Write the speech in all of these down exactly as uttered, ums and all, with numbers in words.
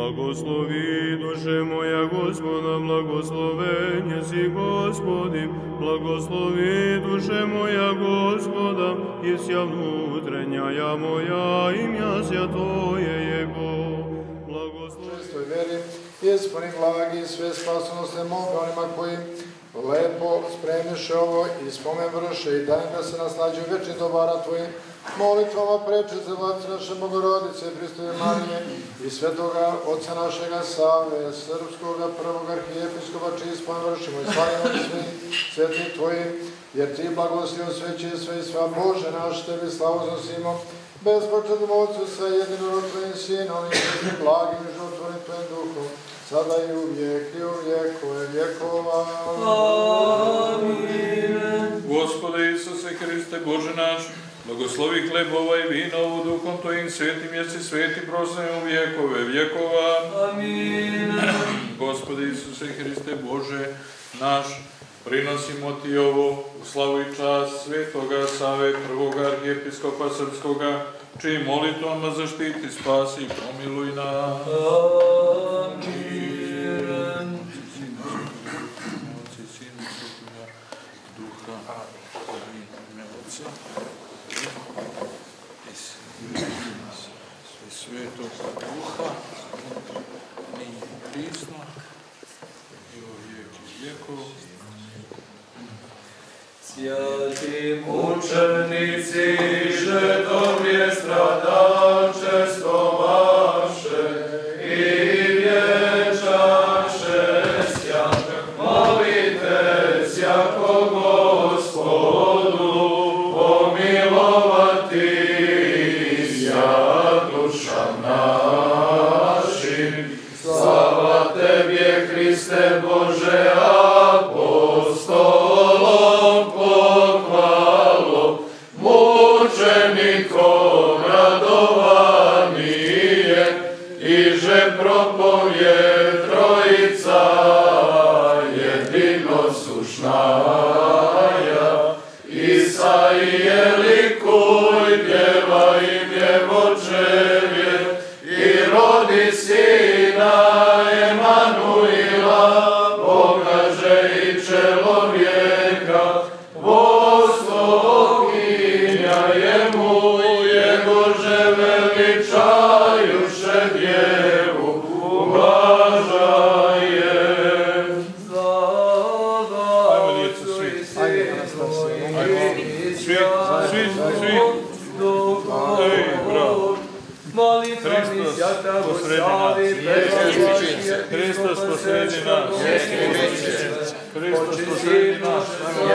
Blagoslovi duše moja Gospoda, blagoslovenje si Gospodim, blagoslovi duše moja Gospoda, i sja внутренняя moja, imja Svjatoje Jego. Blagoslovi... Čestoj veri, ispuni blagi, sve spasonosne moga onima koji lepo spremiše ovo i spomen vrše i dajem da se naslađuju večni dobara Tvojim molitvama prečice Vladice naše Bogorodice, Hristove Marije i svetoga Otca našega Save, srpskoga prvog arhijepiskopa, čiji spomen vršimo i slavimo svim svetim Tvojim, jer Ti blagoslov sveće sve i sva Bože naš, Tebi slavu znosimo, bezpočetnom Otcu sa jedinorodnim Sinom i svetim blagim i životvornim Tvojim Duhom, sada i uvijek i u vjekove vjekova. Amin. Gospode Isuse Hriste, Bože naš, blagoslovi hlebova i vina ovu Duhom Tvojim svetim, jer si sveti proslavljen u vjekove vjekova. Amin. Gospode Isuse Hriste, Bože naš, prinosimo Ti ovo u slavu i čast svetoga Save, prvog arhijepiskopa srpskoga, čiji molitvama zaštiti, spasi i pomiluj nas. Amin. Svetog Duha, nije prisno, i u vijek i vijekov. Svjati mučenici, žetovje stradačestovaše i vječaše sja, molite sjako Gospodu pomilovati sja dušam našim. Slava Tebje, Hriste Bože, apostolom pohvalo, mučenikom radovanije, iže propovje Trojica jedinosušnaja. Isaije likuj, pjevaj im Jevočevje, i rodi Sina Emanuila, pokaže i čelovjeka, Vostokynja jemu, Jegože veličajuše djevu, ublažaje. Slava Otcu i Sinu i Svjetому Duhu, molitvami sjata Božavi, Hristos posredi nas. Hristos posredi nas.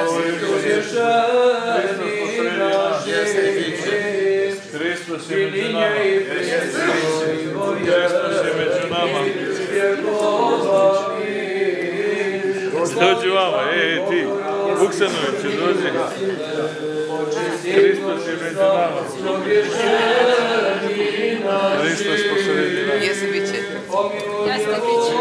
Hristos je među nama. Hristos je među nama. Dođi vama, ej ti, Vuksanoviću, dođi. Hristos je među nama. Hristos posredi nas. Jesi bit će. Jasne bit će.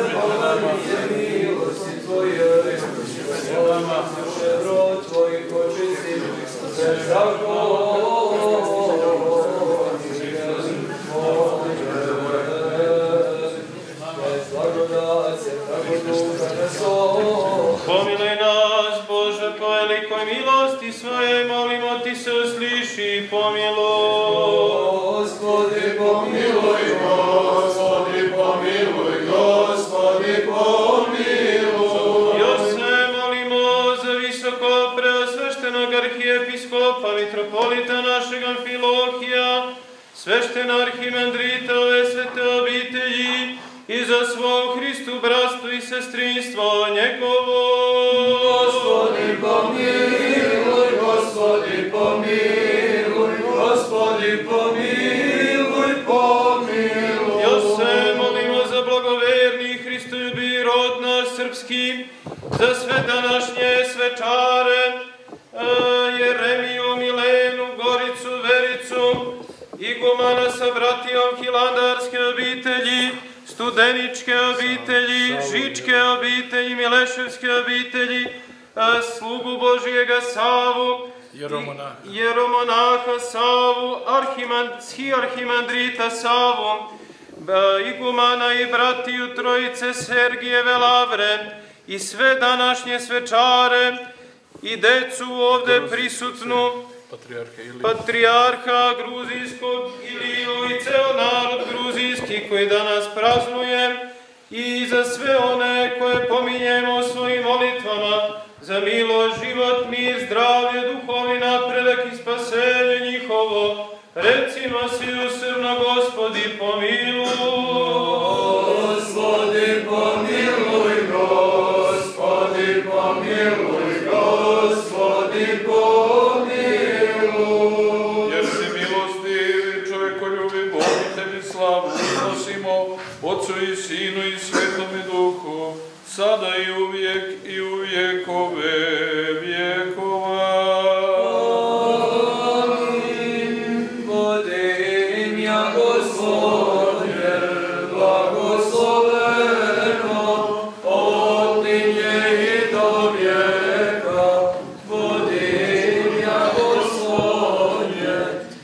Pomiluj nas, Bože, po velikoj milosti svojej, molimo Ti se usliši i pomiluj. Gospodi, pomiluj, Gospodi, pomiluj, Gospodi, pomiluj. Još se molimo za visoko preosveštenog arhijepiskopa, mitropolita našeg Amfilohija, sveštena arhimandrita ove svete obitelji, i za svo Hristu bratstvo i sestrinstvo njegovo. Gospodi pomiluj, Gospodi pomiluj, Gospodi pomiluj, pomiluj. Još se molimo za blagoverni Hristoljubi rod naš srpski, za sve današnje svečare, Jeremiju, Milenu, Goricu, Vericu, igumana sa bratijom hilandarske obitelji, Studeničke obitelji, Žičke obitelji, Mileševske obitelji, slugu Božijega Savu, Jeromonaha Savu, arhimandrita Savu, igumana i bratiju trojice Sergijeve lavre i sve današnje svečare i decu ovde prisutnu, patrijarha gruzijskog Iliju i ceo narod gruzijski koji danas praznuje, i za sve one koje pominjemo svojim molitvama, za milost, život, mir, zdravlje, duhovni napredak i spasenje njihovo, recimo silosrno, Gospodi pomiluj. Gospodi pomiluj, Gospodi pomiluj, Gospodi pomiluj. Jer si milostivi, čovekoljubi, Bog i tebi slavu uznosimo, Otcu i Sinu i Svetome Duhu, sada i uvijek i u vjekove vjekova. Amin. Godinja Gospodnje, blagosloveno, od linje i do vijeka. Godinja Gospodnje,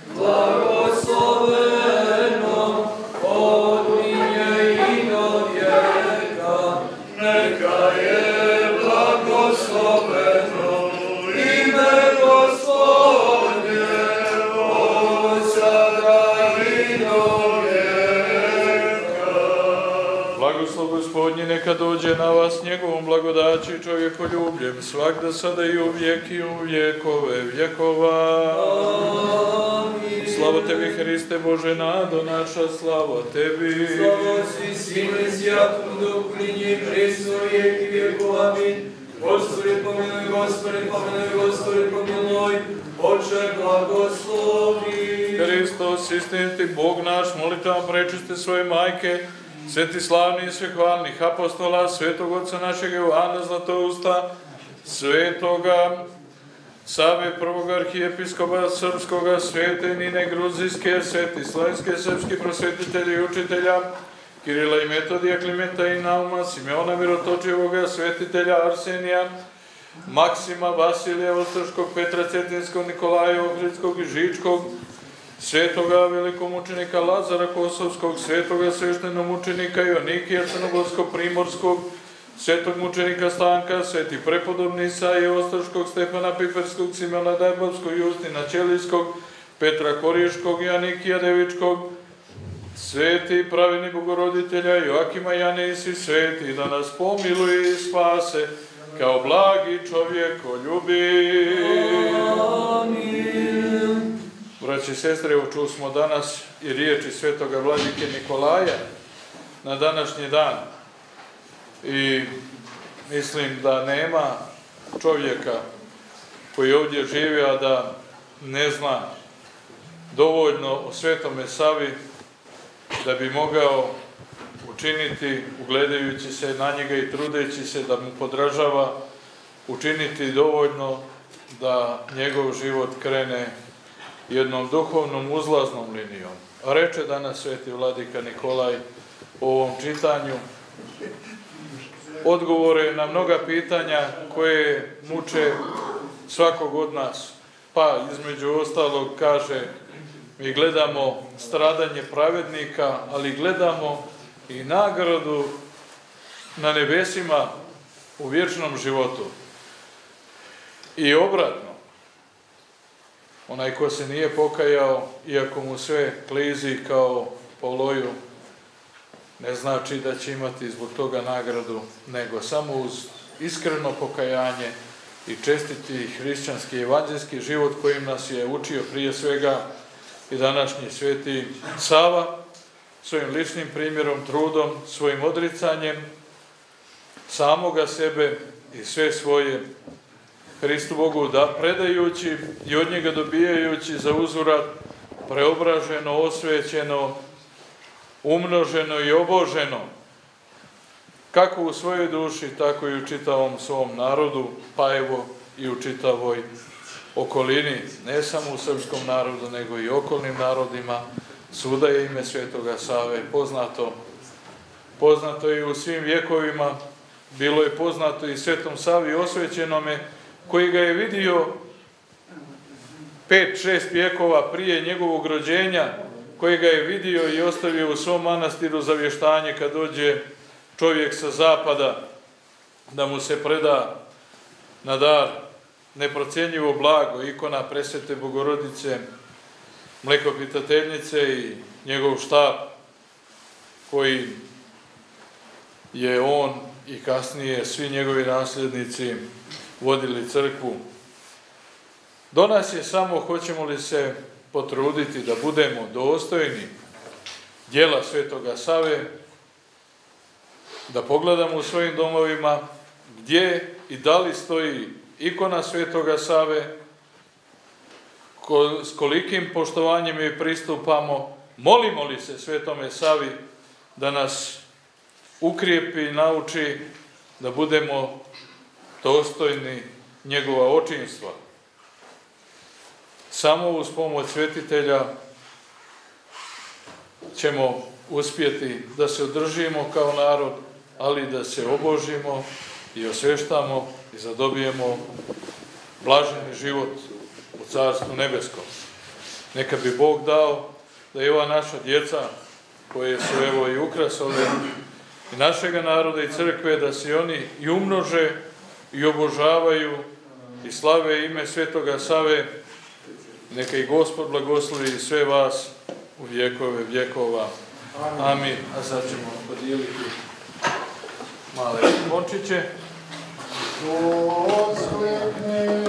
blagosloveno, od linje i do vijeka. Neka je blagosloveno ime Gospodnje, od sada i do vijeka. Blagoslov Gospodnji neka dođe na vas njegovom blagodaći i čovjekoljubljem, svakda sada i u vijek i u vjekove vjekova. Amin. Slava tebi, Hriste Bože nado naša, slava tebi. Slava si, Sinu i Svatom Duhu, nyní i prijesto vijek i vjekov. Amin. Gospodи pomiluj, Gospodi pomiluj, Gospodi pomiluj, Oče blagoslovi. Hristos, istiniti Bog naš, molitvam prečiste svoje majke, sveti slavni i svehvalnih apostola, svetog oca našeg Jovana Zlatousta, svetoga Save prvog arhijepiskopa srpskoga, svete Nine Gruzijske, sveti slovenske srpski prosvetitelji i učitelja, Kirila i Metodija, Klimenta i Nauma, Simeona Mirotočijevoga, svetitelja Arsenija, Maksima, Vasilija Ostroškog, Petra Cetinskog, Nikolaja Ohridskog i Žičkog, svetoga velikomučenika Lazara Kosovskog, svetoga sveštenomučenika Jonikija Crnogorsko-Primorskog, svetog mučenika Stanka, sveti prepodobni Isaije Ostroškog, Stefana Piperskog, Simona Dajbovskog, Justina Ćelijskog, Petra Koriješkog i Anikija Devičkog, sveti pravedni Bogoroditelja Joakima Jane i svi sveti, da nas pomiluje i spase, kao blagi čovjekoljubi. Amin. Braći i sestre, evo čuli smo danas i riječi svetoga vladike Nikolaja na današnji dan. I mislim da nema čovjeka koji ovdje živi, a da ne zna dovoljno o Svetome Savi da bi mogao učiniti, ugledajući se na njega i trudeći se da mu podražava, učiniti dovoljno da njegov život krene jednom duhovnom uzlaznom linijom. A reče danas sveti vladika Nikolaj u ovom čitanju odgovore na mnoga pitanja koje muče svakog od nas. Pa između ostalog kaže, mi gledamo stradanje pravednika, ali gledamo i nagradu na nebesima u vječnom životu. I obratno, onaj ko se nije pokajao, iako mu sve klizi kao po loju, ne znači da će imati zbog toga nagradu, nego samo uz iskreno pokajanje i čestiti hrišćanski evanđelski život kojim nas je učio prije svega i današnji sveti Sava, svojim ličnim primjerom, trudom, svojim odricanjem samoga sebe i sve svoje Hristu Bogu da predajući i od njega dobijajući za uzvrat preobraženo, osvećeno, umnoženo i oboženo, kako u svojoj duši, tako i u čitavom svom narodu, pa evo i u čitavoj okolini, ne samo u srpskom narodu, nego i okolnim narodima. Svuda je ime Svetoga Save poznato. Poznato je i u svim vjekovima, bilo je poznato i Svetom Savi osvećenome, koji ga je vidio pet, šest vjekova prije njegovog rođenja koji ga je vidio i ostavio u svom manastiru za vještanje kad dođe čovjek sa zapada, da mu se preda na dar neprocjenjivo blago, ikona Presvete Bogorodice, Mlekopitateljice i njegov štab koji je on i kasnije svi njegovi nasljednici vodili crkvu. Do nas je samo hoćemo li se potruditi da budemo dostojni djela Svetoga Save, da pogledamo u svojim domovima gdje i da li stoji ikona Svetoga Save, s kolikim poštovanjem mi pristupamo, molimo li se Svetome Savi da nas ukrijepi i nauči da budemo dostojni njegova očinstva. Samo uz pomoć svetitelja ćemo uspjeti da se održimo kao narod, ali da se obožimo i osvještamo i zadobijemo blaženi život u Carstvu nebeskom. Neka bi Bog dao da i ova naša djeca, koje su evo i ukrasole i našega naroda i crkve, da se oni i umnože i obožavaju i slave ime Svetoga Save. Neka i Gospod blagoslovi sve vas u vjekove vjekova. Amin. A sad ćemo podijeliti male končiće. Oslikni